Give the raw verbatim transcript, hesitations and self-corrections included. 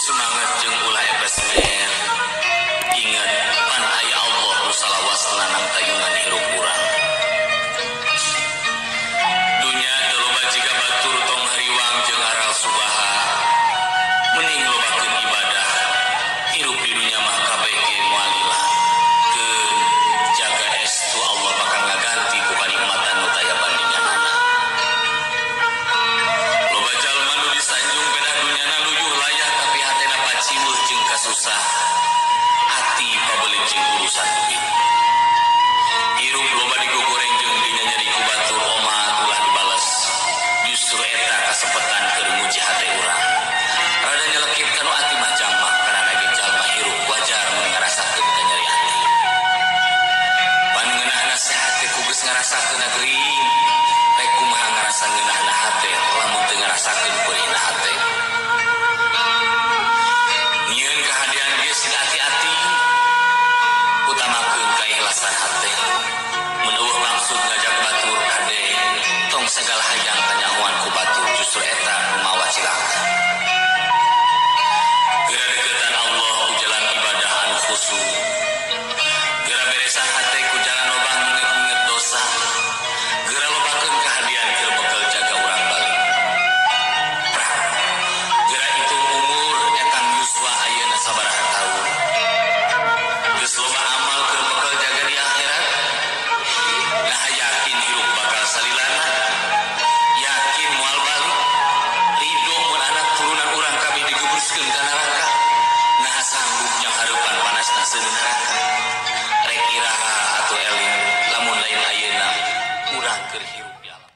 Semangat jeung ulah ebesmer. Ingat pan aya Allah nu salawas lanang tayungan hirup urang. Dunya teu loba jiga batur tong hariwang jeung aral subaha. Mending lobakeun ibadah. Hirup di dunya mah kabeh ge moal lillah. Keun jaga estu Allah bakal ngaganti ku kanikmatan nu taya bandinganana. Loba jalma nu disanjung bedah dunyana luyuh layah tapi hatena paciweuh jeung kasusah. Ati pabelit jeung urusan duit. Hirup loba digogoreng jeung dinyanyeri ku batur omat ulah dibales. Justru eta kasempetan keur nguji hate urang. Rada nyelekit kanu ati mah jamak karana ge jalma hirup wajar mun ngarasakeun kanyeri ati. Pan ngeunah nasihat teh ku geus ngarasakeun geuring. Rek kumaha ngarasa ngeunahna hate lamun teu ngarasakeun peurihna hate. Nyieun kahadian ge sil ati-ati. Utamakeun kaikhlasan hate. Mun eueuh maksud ngajak batur kade, tong segala hayang tanyahoan ku batur justru eta nu mawa cilaka. Geura deukeutan Allah ku jalan ibadah anu khusyuk. Geura beresan hate ku jalan loba nginget-nginget dosa. Geura lobakeun kahadian keur bekel jaga urang balik. Prak. Geura hitung umur etan yuswa ayeuna sabaraha taun. Geus loba amal keur bekel jaga di akhirat. Nah yakin hirup bakal salilana. Yakin moal balik. Ridho mun anak turunan urang kabeh digeburuskeun ka neraka. Nah sanggup nya hareupan panasna seuneu neraka. Rek iraha atuh eling lamun lain ayeuna urang keur hirup di alam.